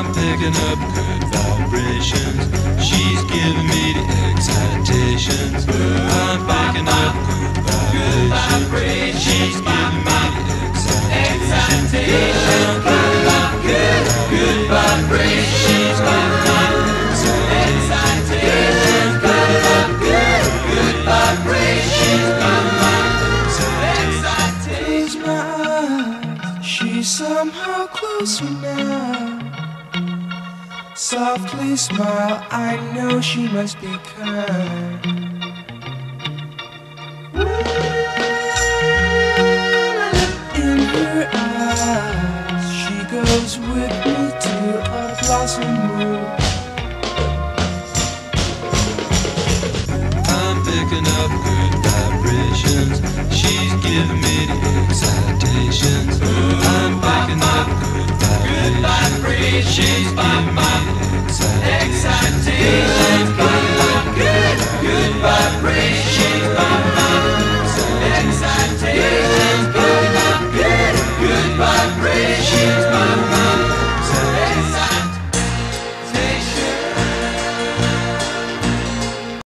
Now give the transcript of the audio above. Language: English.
picking up good vibrations. She's giving me the excitations. I'm picking up good vibrations. She's giving me the excitations. I'm picking up good vibrations. She's giving me the excitations. I'm picking up good vibrations. She's giving me the excitations. Close my eyes, she's somehow closer now. Softly smile, I know she must be kind. In her eyes, she goes with me to a blossom room. I'm picking up good vibrations. She's giving me the excitations. I'm picking up